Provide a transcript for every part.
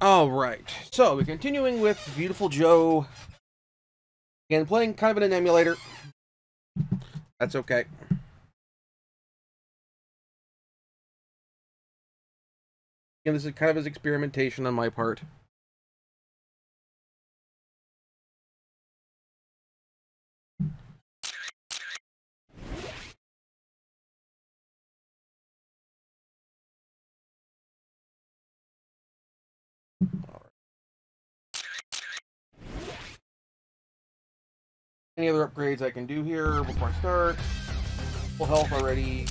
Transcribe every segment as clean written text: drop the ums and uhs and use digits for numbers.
Alright, so we're continuing with Viewtiful Joe. Again, playing kind of in an emulator. That's okay. Again, this is kind of his experimentation on my part. Any other upgrades I can do here before I start? Full health already.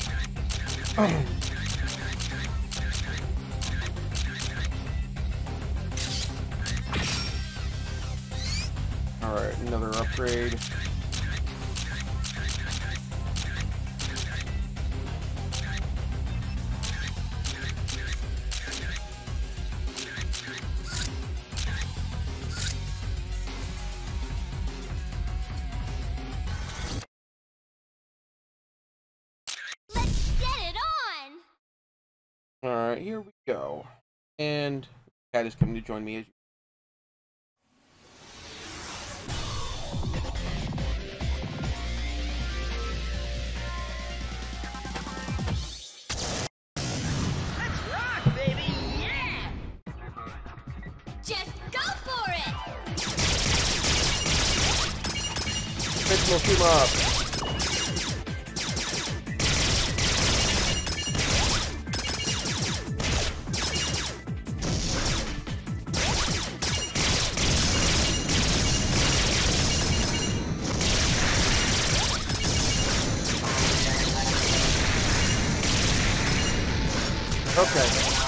Alright, another upgrade. Alright, here we go. And Cat is coming to join me as you. Let's rock, baby! Yeah! Just go for it! Let's move him up. Okay.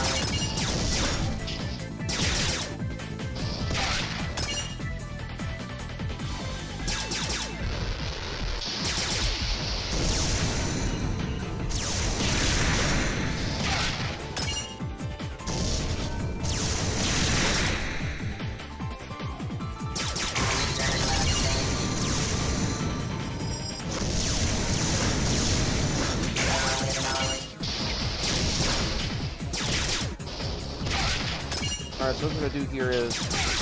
Alright, so what I'm going to do here is...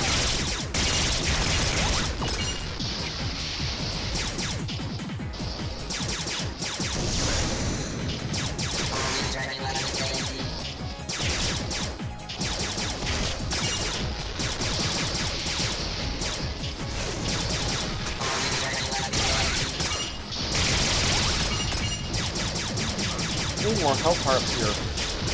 I need more health hearts here.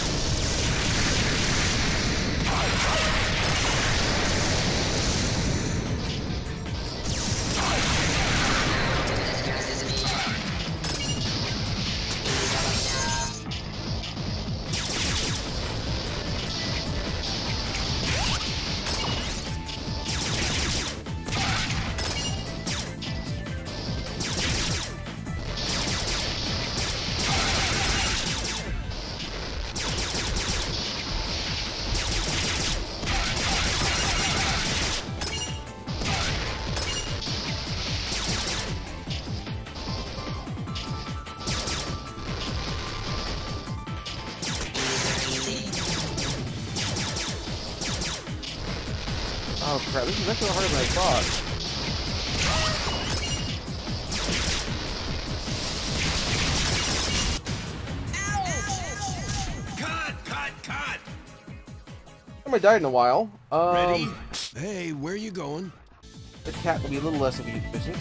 Oh crap, this is actually harder than I thought. Cut! I haven't died in a while. Ready? Hey, where you going? The cat will be a little less of a business.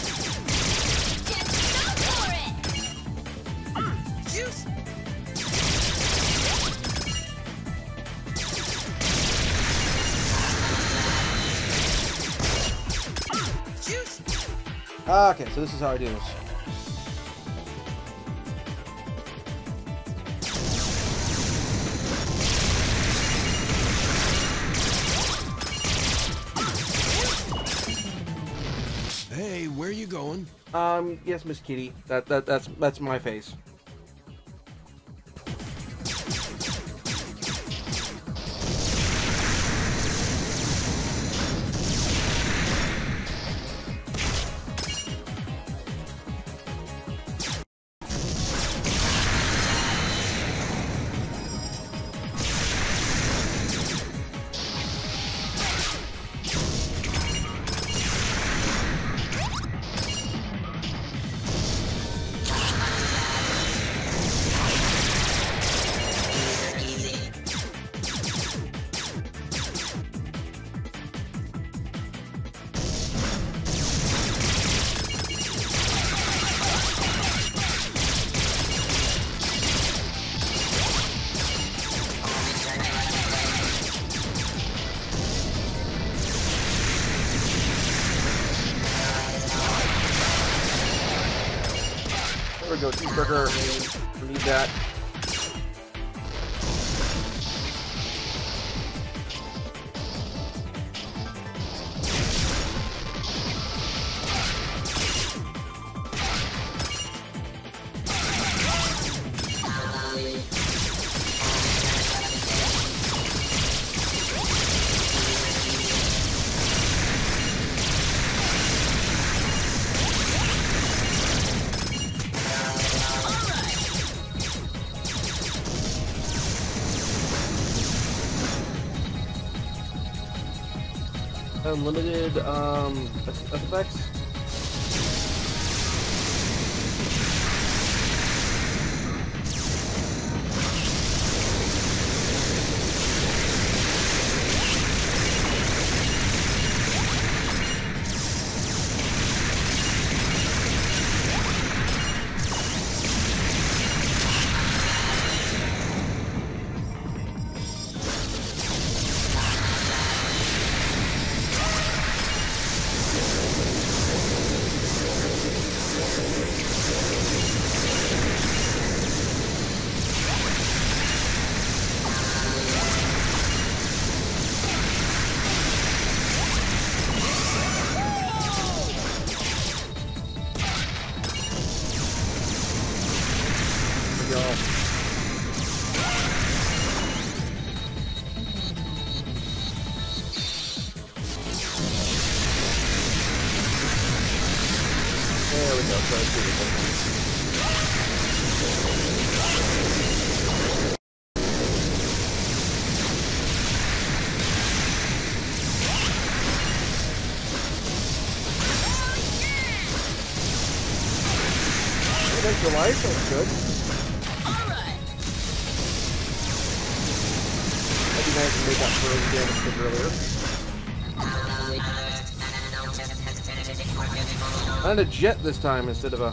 Just go for it! Juice! Okay, so this is how I do this. Hey, where you going? Yes, Miss Kitty. That's my face. go cheeseburger. We need that. Unlimited effects. Your life, that's good. Alright. That'd be nice to make that for damage a bit earlier. And a jet this time instead of a...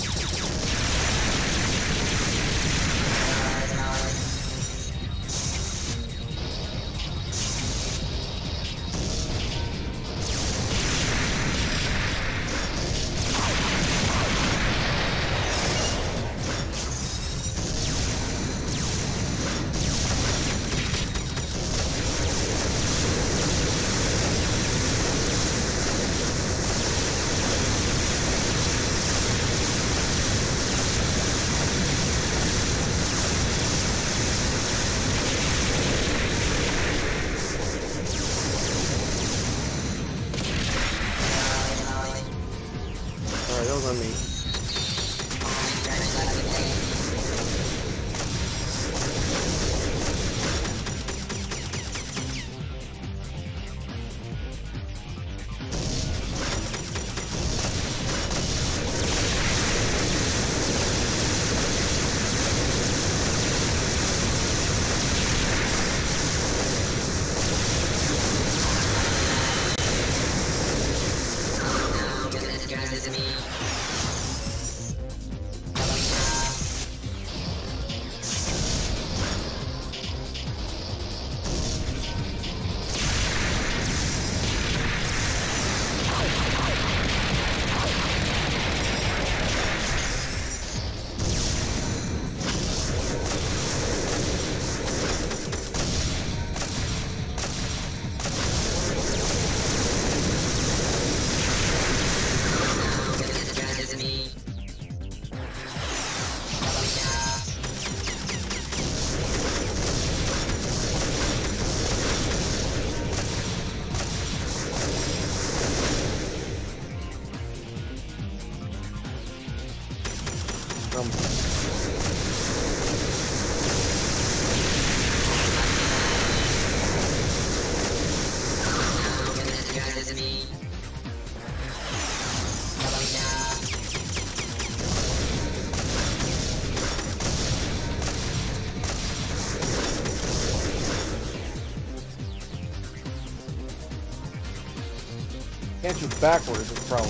On me. Can't shoot backwards, it's a problem.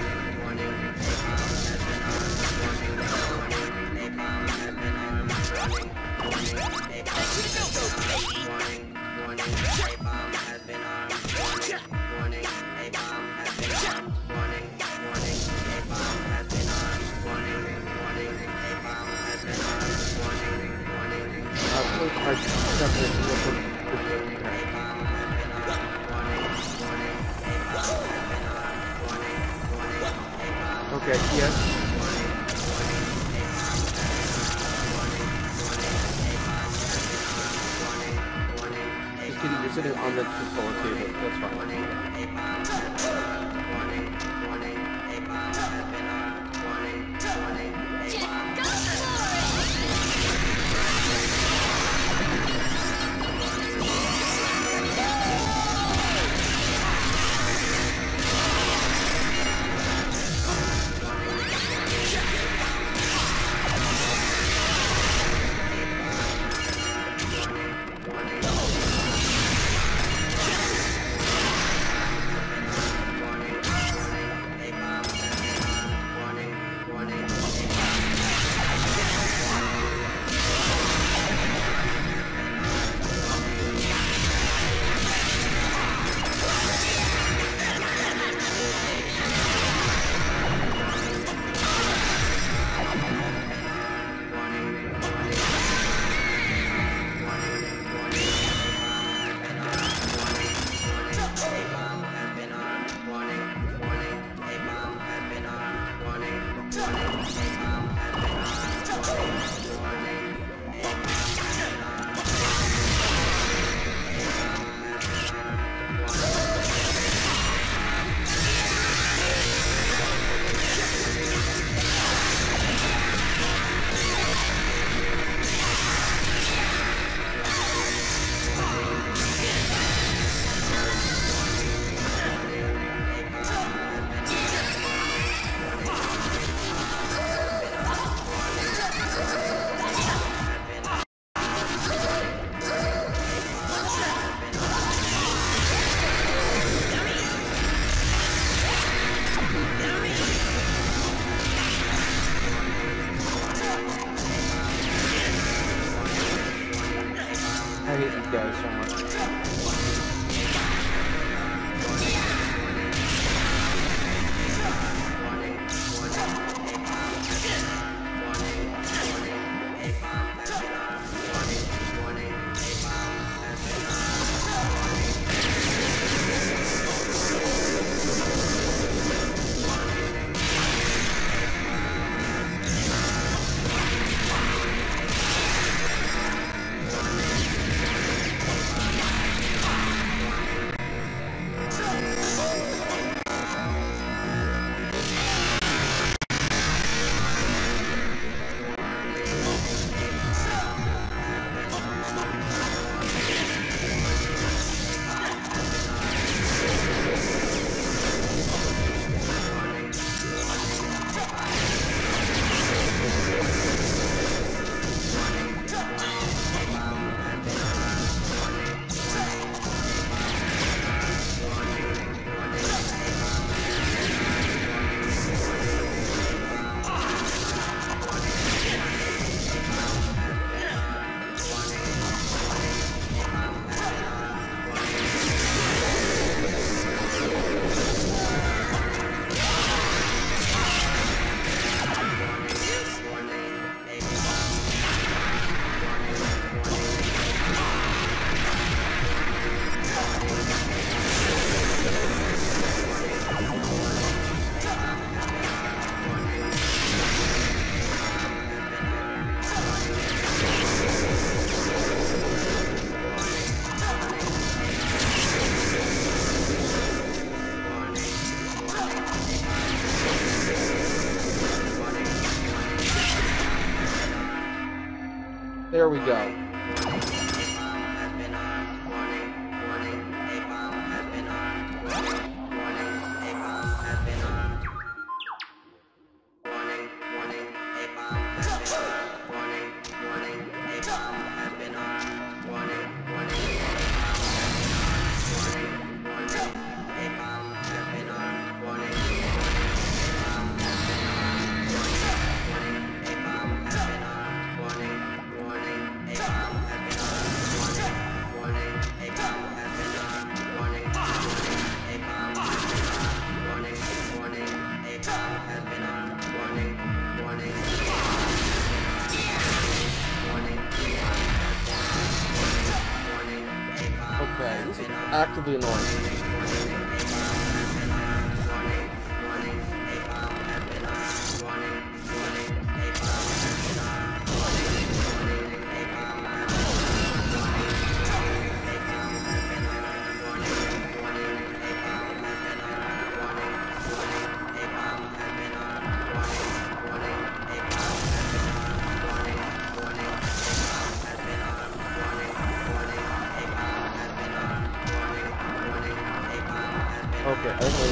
Okay, yes. Just kidding, you're sitting on the controller table. That's fine. There we go. Okay, this is actively annoying. Okay, I think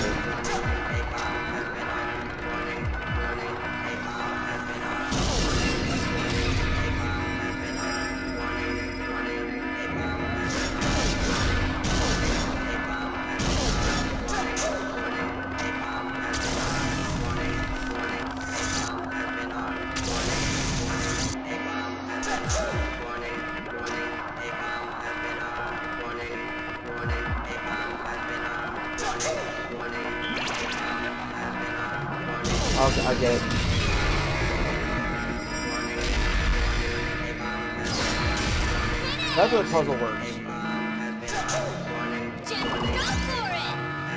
okay, I get it. That's how the puzzle works. Just go for it!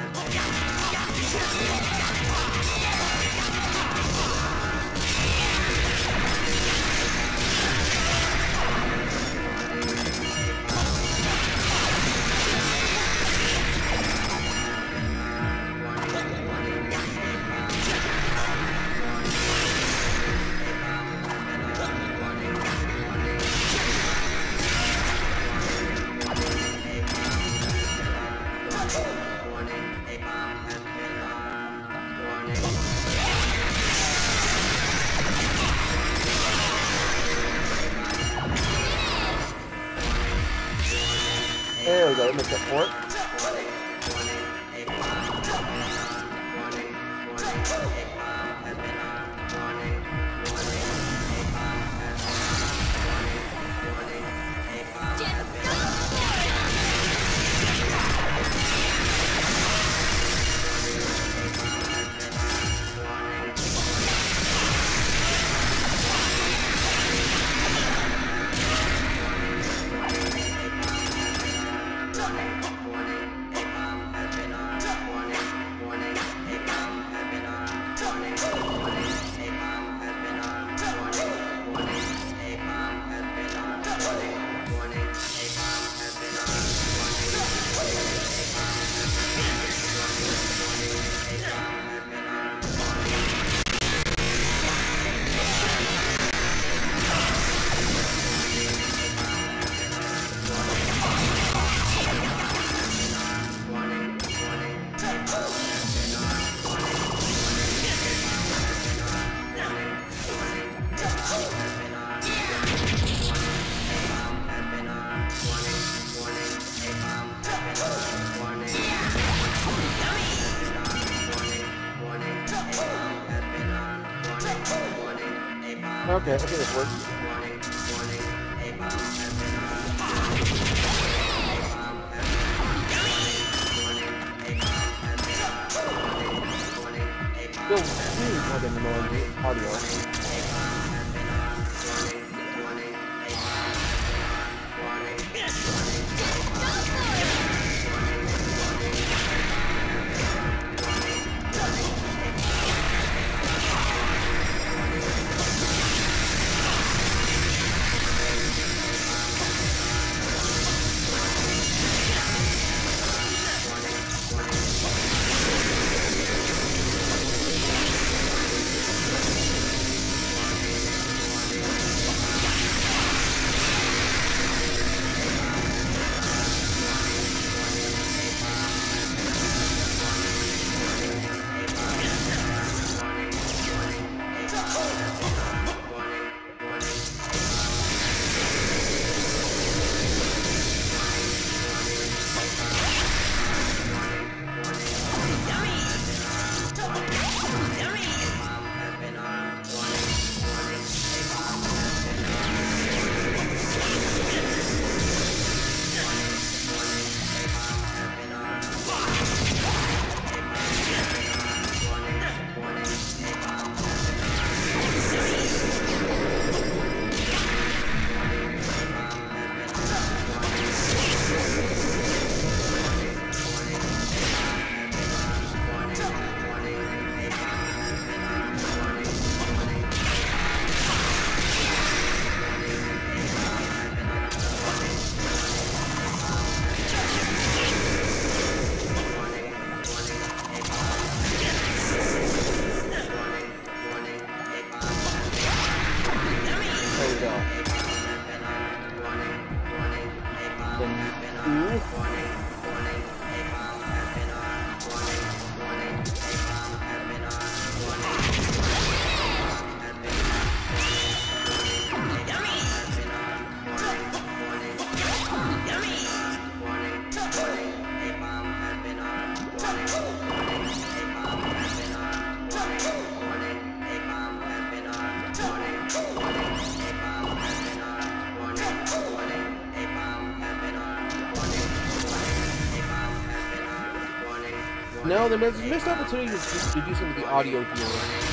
There we go, that makes up for it. Okay, I think this works. Still really fucking annoying audio. No, there's a missed opportunity to do some of the audio here.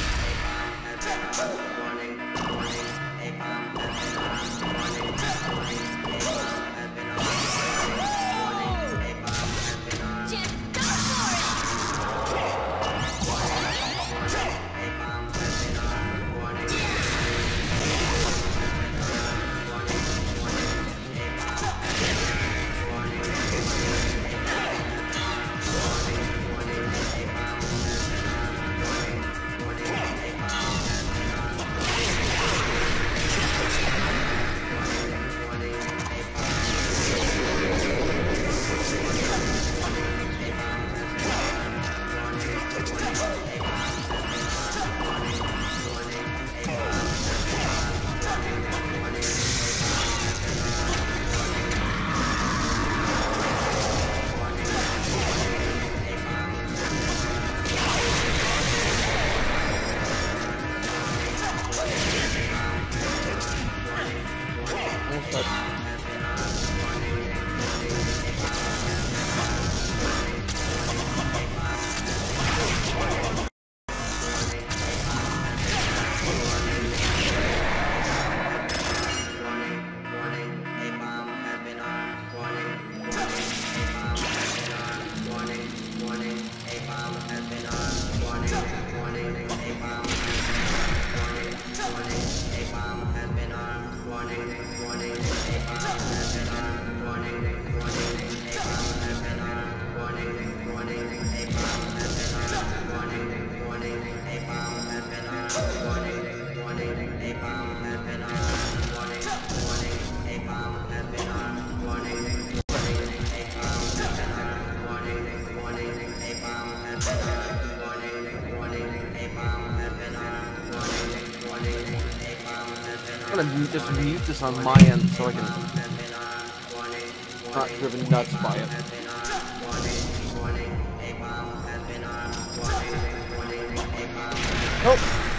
I'm gonna just mute this on my end so I can not driven nuts by it. Oh!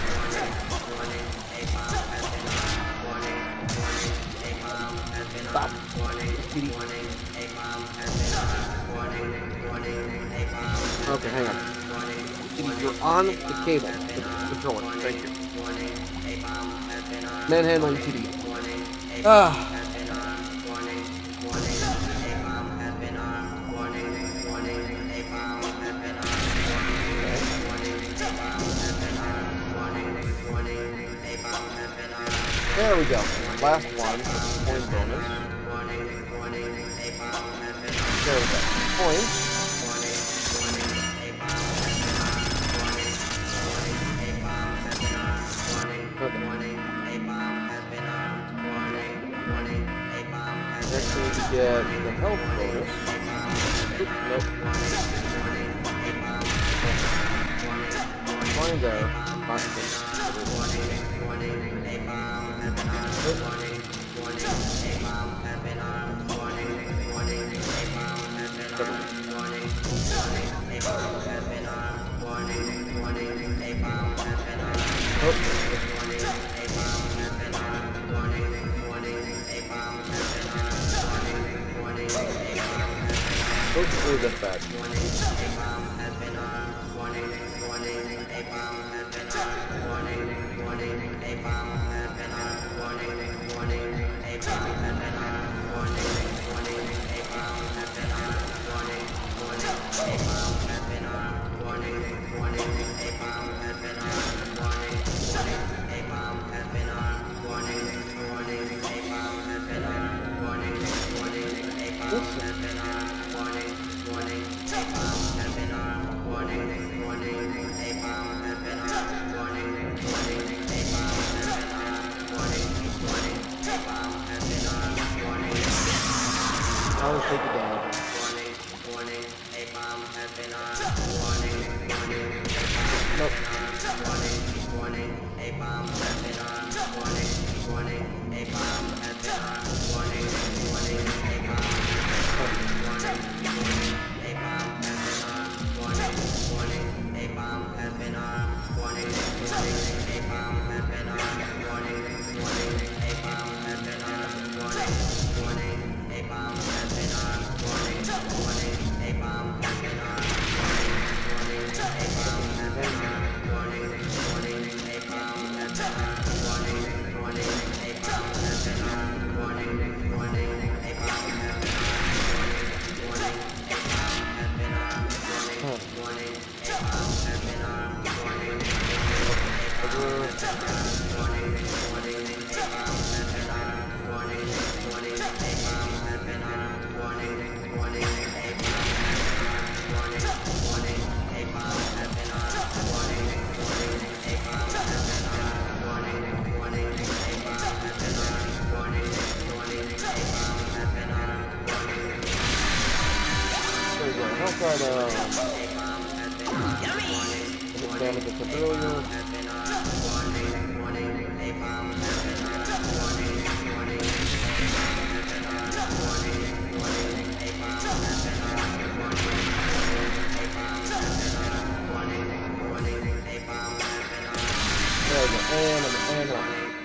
Stop. Okay, hang on. You're on the cable. The controller. Thank you. Manhandling TD. Ah. There we go. Last one. Point bonus. There we go. Points. Okay. Next we need to get the health bonus. Oop, nope. Fine there. Fine. Hopefully that's bad. I'll take it down. Nope. Damage I took earlier. There we go. And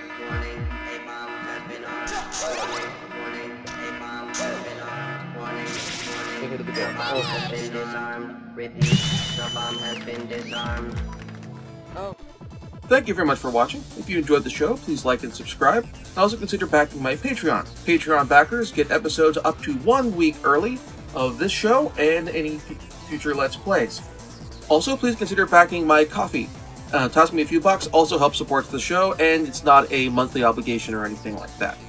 into the door. Okay. Disarmed. Repeat. The bomb has been disarmed. Oh. Thank you very much for watching. If you enjoyed the show, please like and subscribe. And also consider backing my Patreon. Patreon backers get episodes up to 1 week early of this show and any future Let's Plays. Also, please consider backing my Ko-fi. Toss me a few bucks also helps support the show, and it's not a monthly obligation or anything like that.